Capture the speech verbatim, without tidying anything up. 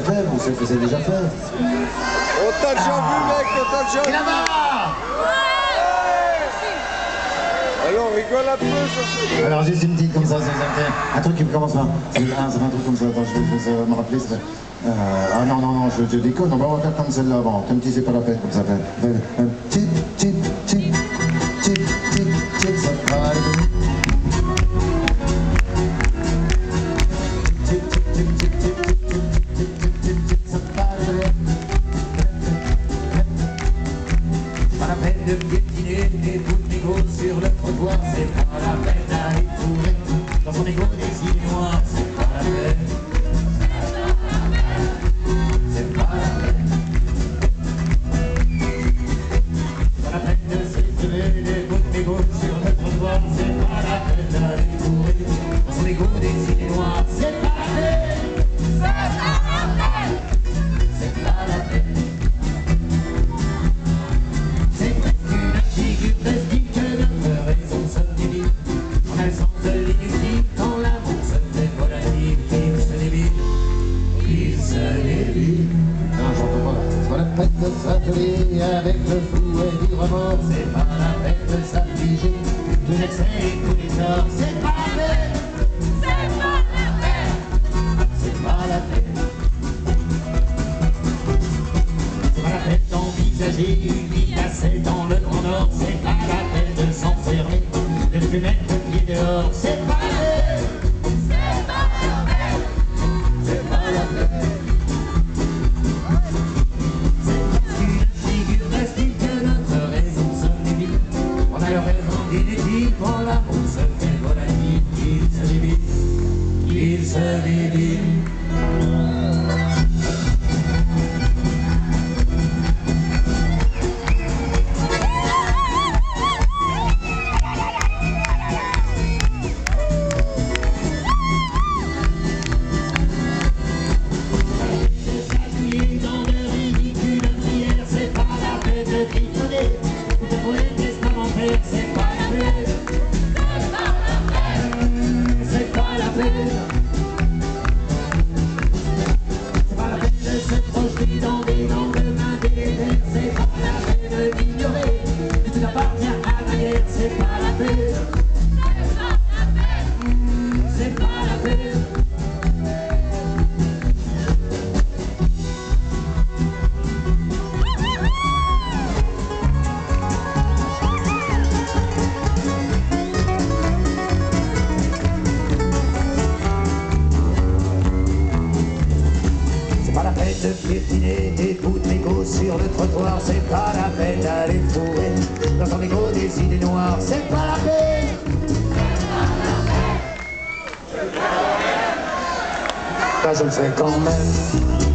fait, vous savez que c'est déjà fait. On t'a déjà vu, mec, on t'a déjà vu. Là-bas. Alors, rigole un peu sur ce... Alors, juste une petite comme ça, ça fait un truc qui me commence pas. C'est un, un truc comme ça, attends, je vais, je vais me rappeler. Ça fait, euh, ah non, non, non, je, je déconne, on va faire comme celle-là avant. Comme tu sais pas la peine, comme ça fait. Euh, tip, tip, tip, tip, tip, tip, ça va aller. Tip, tip, tip, tip, tip, tip, tip, tip, tip, tip, ça va aller. Pas la peine de piétiner des bouts de mégots sur le trottoir, c'est pas la peine d'aller fourrer dans son égo des îles noires, c'est pas la peine. C'est pas la peine. Pas la peine de s'étirer des bouts de mégots sur le trottoir, c'est pas la peine d'aller fourrer dans son égo des îles noires, c'est pas la peine. C'est pas la peine. Avec le fouet du remords, c'est pas la peine de s'affliger de l'excès et tous les torts, c'est pas la peine. C'est pas la peine. C'est pas la peine. C'est pas la peine d'envisager une vie cassée dans le Grand Nord, c'est pas la peine de s'enfermer, de ne plus mettre le pied dehors, c'est pas la peine. C'est pas la peine. C'est pas la peine. Quand l'amour se fait volatile, il se divise, il se divise. Dans de ridicules prières, c'est pas la peine de griffonner, de brûler le testament père, c'est pas la peine. C'est pas la peine. C'est pas la peine de se projeter dans des lendemains délétères, c'est pas la peine d'ignorer que tout appartient à la guerre, c'est pas la peine. C'est pas la peine. De piétiner des bouts de mégots sur le trottoir, c'est pas la peine d'aller fourrer dans son égo des idées noires, c'est pas la peine. Ça je le fais quand même.